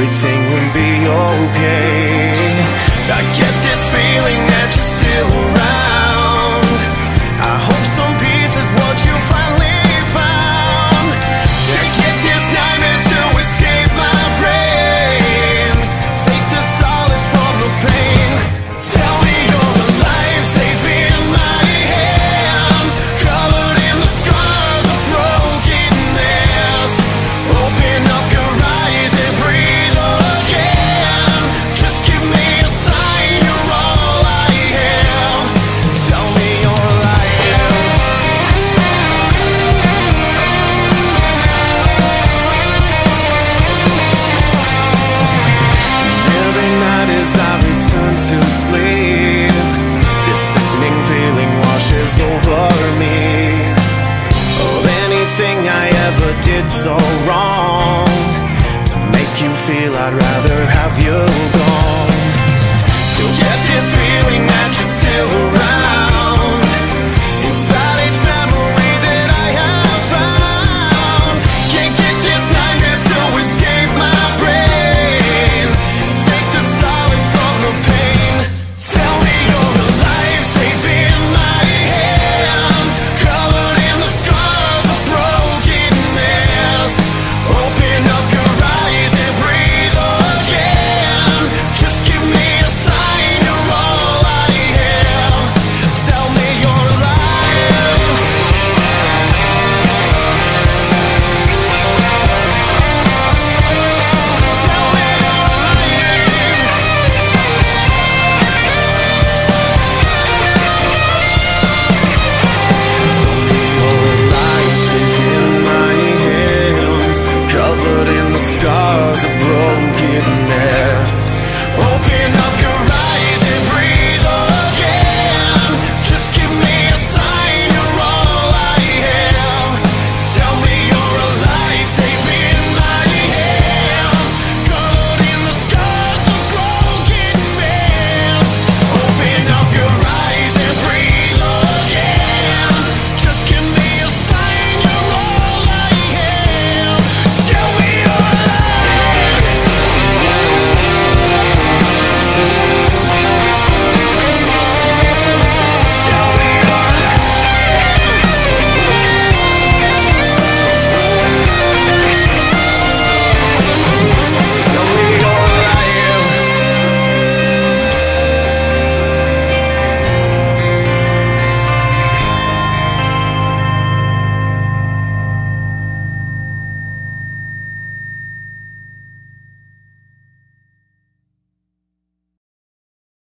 everything would be okay. I get this feeling that you're still around. I hope some peace is what you finally found. Can't get this nightmare to escape my brain. Take the solace from the pain. Tell me you're alive, safe in my hands, covered in the scars of brokenness. Open up your eyes and breathe again. Just give me a sign you're all I am. Tell me you're alive. Every night as I return to sleep, this sickening feeling washes over me. Of anything I ever did so